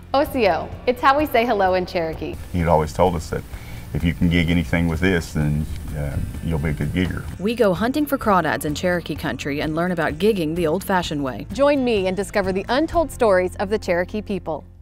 Osiyo, it's how we say hello in Cherokee. He'd always told us that if you can gig anything with this, then you'll be a good gigger. We go hunting for crawdads in Cherokee country and learn about gigging the old-fashioned way. Join me and discover the untold stories of the Cherokee people.